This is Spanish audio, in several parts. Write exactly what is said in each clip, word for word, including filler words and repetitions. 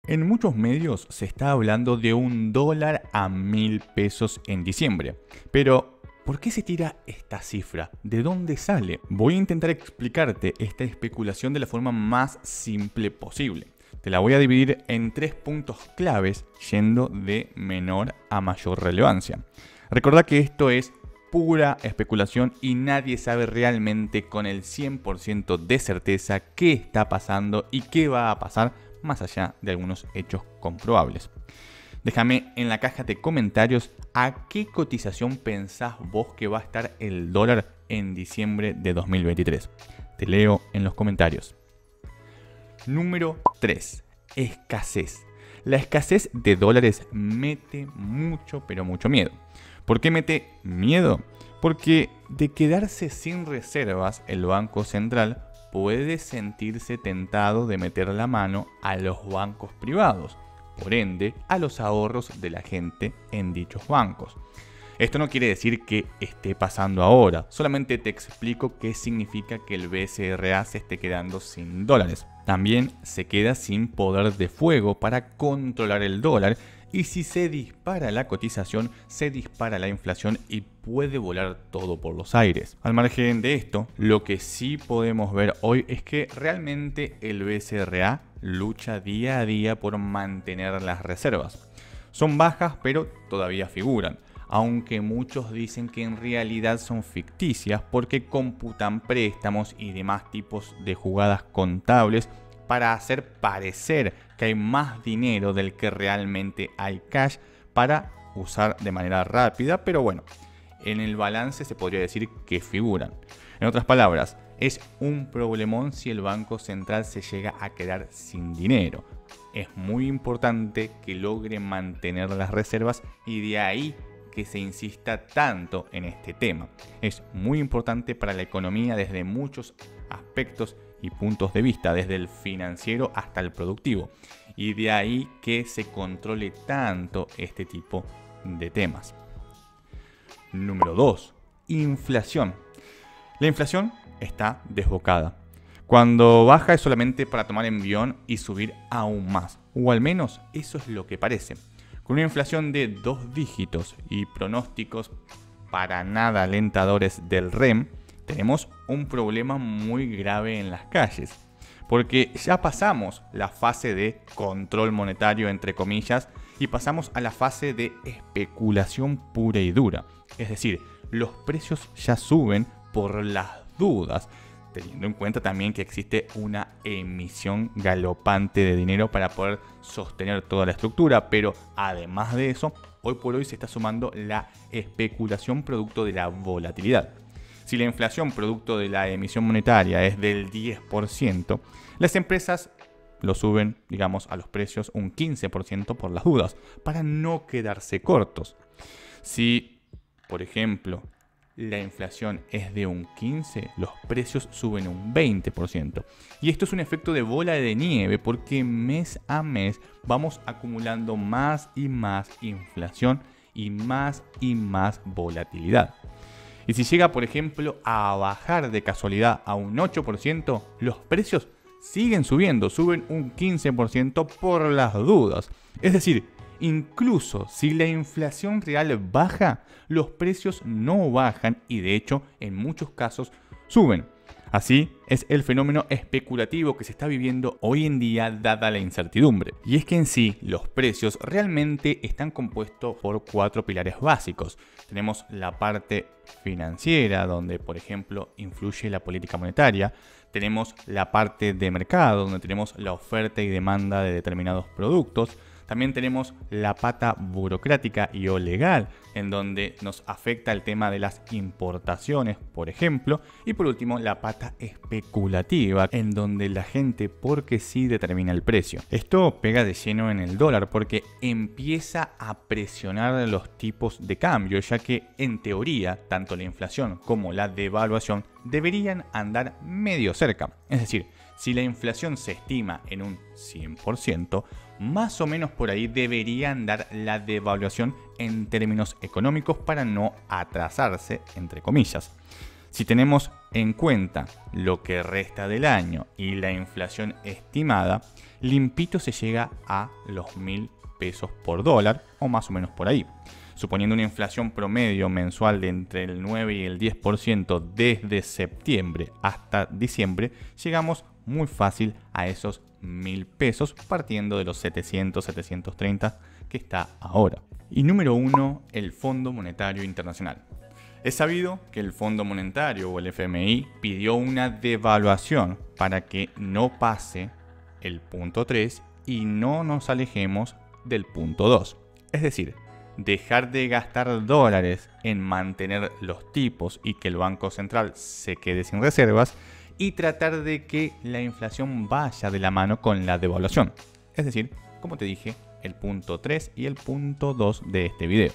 En muchos medios se está hablando de un dólar a mil pesos en diciembre. Pero, ¿por qué se tira esta cifra? ¿De dónde sale? Voy a intentar explicarte esta especulación de la forma más simple posible. Te la voy a dividir en tres puntos claves, yendo de menor a mayor relevancia. Recordá que esto es pura especulación y nadie sabe realmente con el cien por ciento de certeza qué está pasando y qué va a pasar más allá de algunos hechos comprobables. Déjame en la caja de comentarios a qué cotización pensás vos que va a estar el dólar en diciembre de dos mil veintitrés. Te leo en los comentarios. Número tres. Escasez. La escasez de dólares mete mucho, pero mucho miedo. ¿Por qué mete miedo? Porque de quedarse sin reservas, el Banco Central puede sentirse tentado de meter la mano a los bancos privados, por ende, a los ahorros de la gente en dichos bancos. Esto no quiere decir que esté pasando ahora, solamente te explico qué significa que el B C R A se esté quedando sin dólares. También se queda sin poder de fuego para controlar el dólar y si se dispara la cotización, se dispara la inflación y puede volar todo por los aires. Al margen de esto, lo que sí podemos ver hoy es que realmente el B C R A lucha día a día por mantener las reservas. Son bajas, pero todavía figuran, aunque muchos dicen que en realidad son ficticias porque computan préstamos y demás tipos de jugadas contables para hacer parecer que hay más dinero del que realmente hay cash para usar de manera rápida, pero bueno, en el balance se podría decir que figuran. En otras palabras, es un problemón si el Banco Central se llega a quedar sin dinero. Es muy importante que logre mantener las reservas y de ahí que se insista tanto en este tema. Es muy importante para la economía desde muchos aspectos y puntos de vista, desde el financiero hasta el productivo, y de ahí que se controle tanto este tipo de temas. Número dos. Inflación. La inflación está desbocada. Cuando baja es solamente para tomar envión y subir aún más, o al menos eso es lo que parece. Con una inflación de dos dígitos y pronósticos para nada alentadores del R E M, tenemos un problema muy grave en las calles, porque ya pasamos la fase de control monetario entre comillas y pasamos a la fase de especulación pura y dura. Es decir, los precios ya suben por las dudas, teniendo en cuenta también que existe una emisión galopante de dinero para poder sostener toda la estructura, pero además de eso, hoy por hoy se está sumando la especulación producto de la volatilidad. Si la inflación producto de la emisión monetaria es del diez por ciento, las empresas lo suben, digamos, a los precios un quince por ciento por las dudas, para no quedarse cortos. Si, por ejemplo, la inflación es de un quince por ciento, los precios suben un veinte por ciento. Y esto es un efecto de bola de nieve porque mes a mes vamos acumulando más y más inflación y más y más volatilidad. Y si llega, por ejemplo, a bajar de casualidad a un ocho por ciento, los precios siguen subiendo, suben un quince por ciento por las dudas. Es decir, incluso si la inflación real baja, los precios no bajan y de hecho en muchos casos suben. Así es el fenómeno especulativo que se está viviendo hoy en día dada la incertidumbre. Y es que en sí los precios realmente están compuestos por cuatro pilares básicos. Tenemos la parte financiera, donde por ejemplo influye la política monetaria. Tenemos la parte de mercado, donde tenemos la oferta y demanda de determinados productos. También tenemos la pata burocrática y o legal, en donde nos afecta el tema de las importaciones, por ejemplo. Y por último, la pata especulativa, en donde la gente porque sí determina el precio. Esto pega de lleno en el dólar porque empieza a presionar los tipos de cambio, ya que en teoría, tanto la inflación como la devaluación deberían andar medio cerca. Es decir, si la inflación se estima en un cien por ciento, más o menos por ahí debería andar la devaluación en términos económicos para no atrasarse, entre comillas. Si tenemos en cuenta lo que resta del año y la inflación estimada, limpito se llega a los mil pesos por dólar o más o menos por ahí. Suponiendo una inflación promedio mensual de entre el nueve y el diez por ciento desde septiembre hasta diciembre, llegamos muy fácil a esos mil pesos partiendo de los setecientos, setecientos treinta que está ahora. Y número uno, el Fondo Monetario Internacional. Es sabido que el Fondo Monetario o el F M I pidió una devaluación para que no pase el punto tres y no nos alejemos del punto dos. Es decir, dejar de gastar dólares en mantener los tipos y que el Banco Central se quede sin reservas y tratar de que la inflación vaya de la mano con la devaluación. Es decir, como te dije, el punto tres y el punto dos de este video.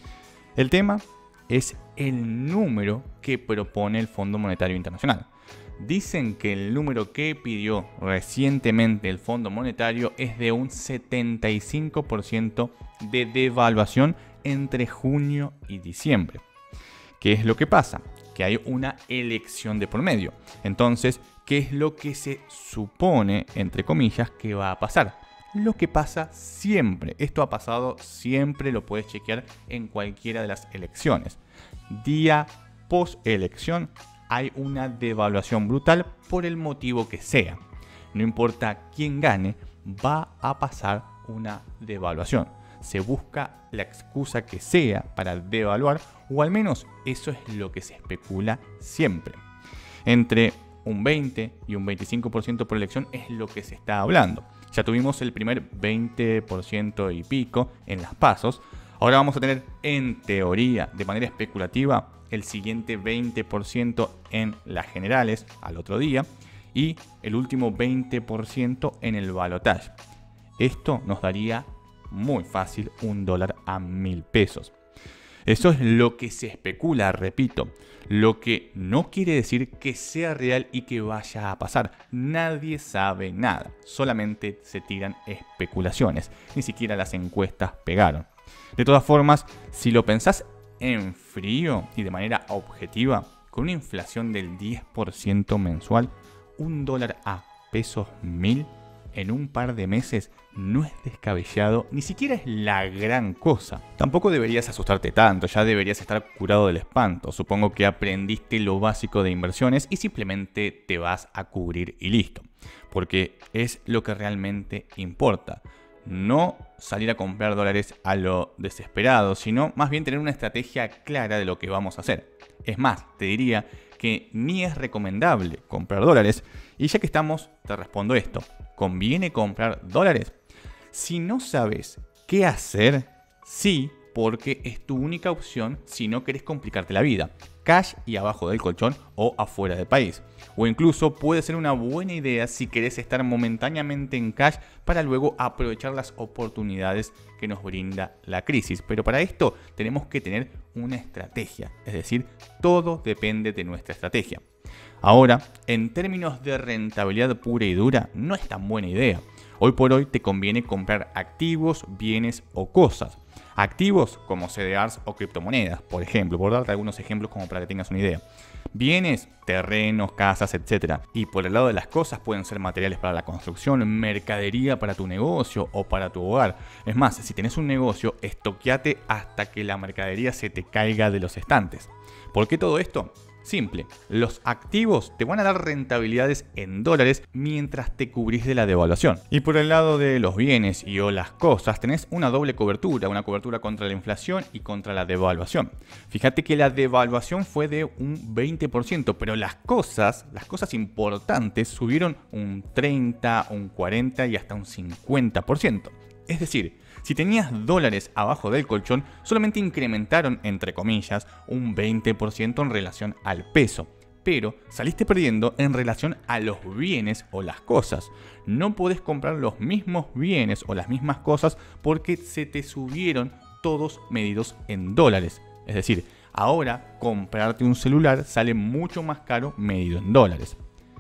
El tema es el número que propone el Fondo Monetario Internacional. Dicen que el número que pidió recientemente el Fondo Monetario es de un setenta y cinco por ciento de devaluación entre junio y diciembre. ¿Qué es lo que pasa? Que hay una elección de por medio. Entonces, ¿qué es lo que se supone, entre comillas, que va a pasar? Lo que pasa siempre. Esto ha pasado siempre, lo puedes chequear en cualquiera de las elecciones. Día post elección hay una devaluación brutal por el motivo que sea. No importa quién gane, va a pasar una devaluación. Se busca la excusa que sea para devaluar, o al menos eso es lo que se especula siempre. Entre un veinte y un veinticinco por ciento por elección es lo que se está hablando. Ya tuvimos el primer veinte por ciento y pico en las pasos. Ahora vamos a tener, en teoría, de manera especulativa, el siguiente veinte por ciento en las generales al otro día y el último veinte por ciento en el balotaje. Esto nos daría muy fácil un dólar a mil pesos. Eso es lo que se especula, repito, lo que no quiere decir que sea real y que vaya a pasar. Nadie sabe nada, solamente se tiran especulaciones, ni siquiera las encuestas pegaron. De todas formas, si lo pensás en frío y de manera objetiva, con una inflación del diez por ciento mensual, un dólar a pesos mil en un par de meses no es descabellado, ni siquiera es la gran cosa. Tampoco deberías asustarte tanto, ya deberías estar curado del espanto. Supongo que aprendiste lo básico de inversiones y simplemente te vas a cubrir y listo. Porque es lo que realmente importa. No salir a comprar dólares a lo desesperado, sino más bien tener una estrategia clara de lo que vamos a hacer. Es más, te diría que ni es recomendable comprar dólares. Y ya que estamos, te respondo esto. ¿Conviene comprar dólares? Si no sabes qué hacer, sí, porque es tu única opción si no querés complicarte la vida. Cash y abajo del colchón o afuera del país. O incluso puede ser una buena idea si querés estar momentáneamente en cash para luego aprovechar las oportunidades que nos brinda la crisis. Pero para esto tenemos que tener una estrategia. Es decir, todo depende de nuestra estrategia. Ahora, en términos de rentabilidad pura y dura, no es tan buena idea. Hoy por hoy te conviene comprar activos, bienes o cosas. Activos como C D Rs o criptomonedas, por ejemplo, por darte algunos ejemplos como para que tengas una idea. Bienes, terrenos, casas, etcétera. Y por el lado de las cosas pueden ser materiales para la construcción, mercadería para tu negocio o para tu hogar. Es más, si tenés un negocio, estoqueate hasta que la mercadería se te caiga de los estantes. ¿Por qué todo esto? Simple, los activos te van a dar rentabilidades en dólares mientras te cubrís de la devaluación. Y por el lado de los bienes y o las cosas tenés una doble cobertura, una cobertura contra la inflación y contra la devaluación. Fíjate que la devaluación fue de un veinte por ciento, pero las cosas, las cosas importantes subieron un treinta, un cuarenta y hasta un cincuenta por ciento. Es decir, si tenías dólares abajo del colchón, solamente incrementaron, entre comillas, un veinte por ciento en relación al peso. Pero saliste perdiendo en relación a los bienes o las cosas. No podés comprar los mismos bienes o las mismas cosas porque se te subieron todos medidos en dólares. Es decir, ahora comprarte un celular sale mucho más caro medido en dólares.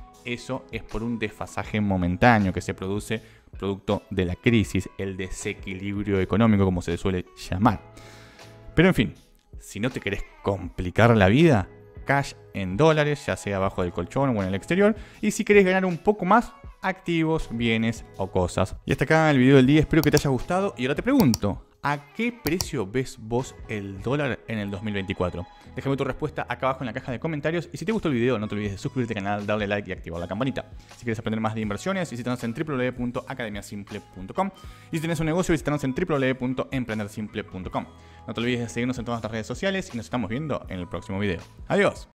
Eso es por un desfasaje momentáneo que se produce producto de la crisis, el desequilibrio económico como se suele llamar. Pero en fin, si no te querés complicar la vida, cash en dólares, ya sea abajo del colchón o en el exterior. Y si querés ganar un poco más, activos, bienes o cosas. Y hasta acá el video del día, espero que te haya gustado. Y ahora te pregunto, ¿a qué precio ves vos el dólar en el dos mil veinticuatro? Déjame tu respuesta acá abajo en la caja de comentarios. Y si te gustó el video, no te olvides de suscribirte al canal, darle like y activar la campanita. Si quieres aprender más de inversiones, visítanos en w w w punto academia simple punto com. Y si tienes un negocio, visítanos en w w w punto emprender simple punto com. No te olvides de seguirnos en todas nuestras redes sociales y nos estamos viendo en el próximo video. Adiós.